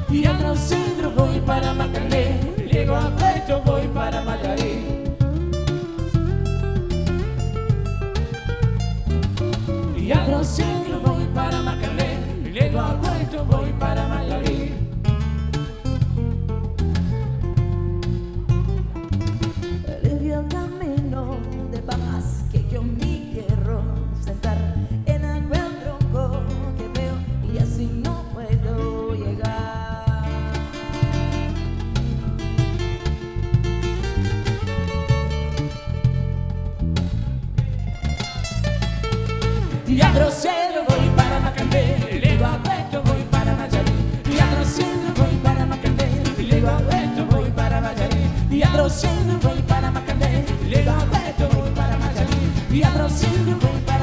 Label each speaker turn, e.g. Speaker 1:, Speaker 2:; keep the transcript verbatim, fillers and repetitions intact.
Speaker 1: y a Trocedro voy para Macané, llego a Cueto voy para Mayarí. Y a Trocedro voy para Macané, llego a Cueto voy para Mayarí.
Speaker 2: Alivia el camino de paz que yo me quiero sentar en aquel tronco que veo y así no puedo llegar.
Speaker 1: Y a Trocedro voy para Macané, llego a Cueto voy para Mayarí. Y a Trocedro voy para Macané, llego a Cueto voy para Mayarí. Y a Trocedro voy para Macané, llego a Cueto voy para Mayarí. Y a Trocedro voy para